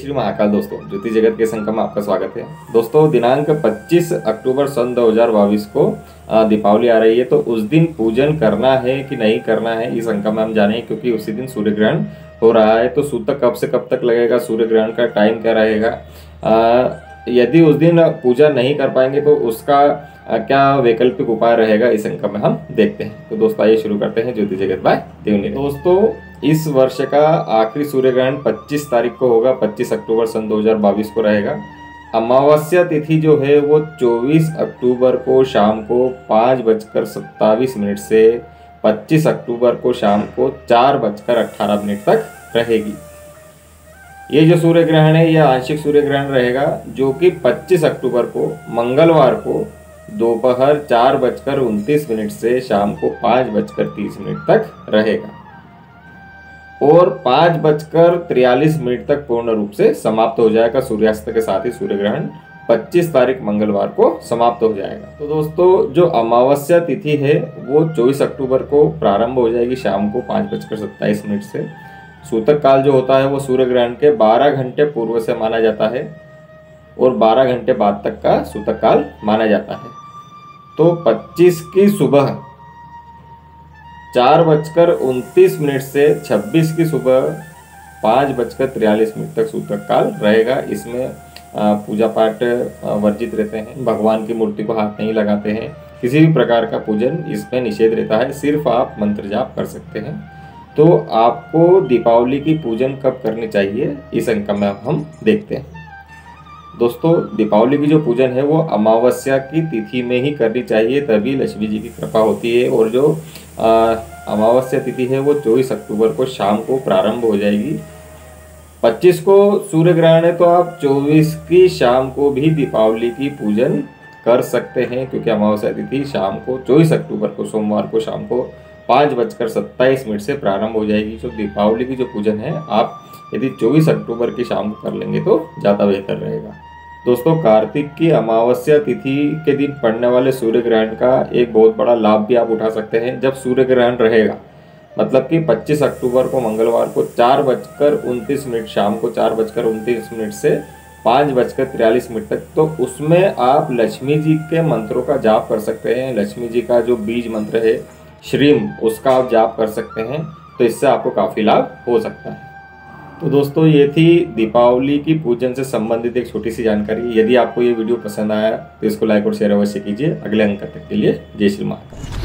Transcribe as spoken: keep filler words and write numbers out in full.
श्री महाकाल। दोस्तों, ज्योतिष जगत के संगम में आपका स्वागत है। दोस्तों, दिनांक पच्चीस अक्टूबर सन दो हज़ार बाईस को दीपावली आ रही है, तो उस दिन पूजन करना है कि नहीं करना है इस अंक में हम जाने, क्योंकि उसी दिन सूर्य ग्रहण हो रहा है। तो सूतक कब से कब तक लगेगा, सूर्य ग्रहण का टाइम क्या रहेगा, यदि उस दिन पूजा नहीं कर पाएंगे तो उसका क्या वैकल्पिक उपाय रहेगा, इस अंक में हम देखते हैं। तो दोस्तों, आइए शुरू करते हैं ज्योतिष जगत बाय देवनील। दोस्तों, इस वर्ष का आखिरी सूर्य ग्रहण पच्चीस तारीख को होगा, पच्चीस अक्टूबर सन दो हज़ार बाईस को रहेगा। अमावस्या तिथि जो है वो चौबीस अक्टूबर को शाम को पाँच बजकर सत्ताईस मिनट से पच्चीस अक्टूबर को शाम को चार बजकर अट्ठारह मिनट तक रहेगी। ये जो सूर्य ग्रहण है यह आंशिक सूर्य ग्रहण रहेगा, जो कि पच्चीस अक्टूबर को मंगलवार को दोपहर चार बजकर उनतीस मिनट से शाम को पाँच बजकर तीस मिनट तक रहेगा और पाँच बजकर तिरयालीस मिनट तक पूर्ण रूप से समाप्त हो जाएगा। सूर्यास्त के साथ ही सूर्य ग्रहण पच्चीस तारीख मंगलवार को समाप्त हो जाएगा। तो दोस्तों, जो अमावस्या तिथि है वो चौबीस अक्टूबर को प्रारंभ हो जाएगी शाम को पाँच बजकर सत्ताईस मिनट से। सूतक काल जो होता है वो सूर्य ग्रहण के बारह घंटे पूर्व से माना जाता है और बारह घंटे बाद तक का सूतक काल माना जाता है। तो पच्चीस की सुबह चार बजकर उनतीस मिनट से छब्बीस की सुबह पाँच बजकर तिरयालीस मिनट तक सूतक काल रहेगा। इसमें पूजा पाठ वर्जित रहते हैं, भगवान की मूर्ति को हाथ नहीं लगाते हैं, किसी भी प्रकार का पूजन इसमें निषेध रहता है, सिर्फ आप मंत्र जाप कर सकते हैं। तो आपको दीपावली की पूजन कब करनी चाहिए इस अंक में हम देखते हैं। दोस्तों, दीपावली की जो पूजन है वो अमावस्या की तिथि में ही करनी चाहिए, तभी लक्ष्मी जी की कृपा होती है। और जो अमावस्या तिथि है वो चौबीस अक्टूबर को शाम को प्रारंभ हो जाएगी। पच्चीस को सूर्य ग्रहण है, तो आप चौबीस की शाम को भी दीपावली की पूजन कर सकते हैं, क्योंकि अमावस्या तिथि शाम को चौबीस अक्टूबर को सोमवार को शाम को पाँच बजकर सत्ताईस मिनट से प्रारंभ हो जाएगी। जो दीपावली की जो पूजन है आप यदि चौबीस अक्टूबर की शाम को कर लेंगे तो ज़्यादा बेहतर रहेगा। दोस्तों, कार्तिक की अमावस्या तिथि के दिन पड़ने वाले सूर्य ग्रहण का एक बहुत बड़ा लाभ भी आप उठा सकते हैं। जब सूर्य ग्रहण रहेगा, मतलब कि पच्चीस अक्टूबर को मंगलवार को चार बजकर उनतीस मिनट शाम को चार बजकर उनतीस मिनट से पाँच बजकर तिरयालीस मिनट तक, तो उसमें आप लक्ष्मी जी के मंत्रों का जाप कर सकते हैं। लक्ष्मी जी का जो बीज मंत्र है श्रीम, उसका आप जाप कर सकते हैं, तो इससे आपको काफ़ी लाभ हो सकता है। तो दोस्तों, ये थी दीपावली की पूजन से संबंधित एक छोटी सी जानकारी। यदि आपको ये वीडियो पसंद आया तो इसको लाइक और शेयर अवश्य कीजिए। अगले अंक तक के लिए जय श्री महाकाल।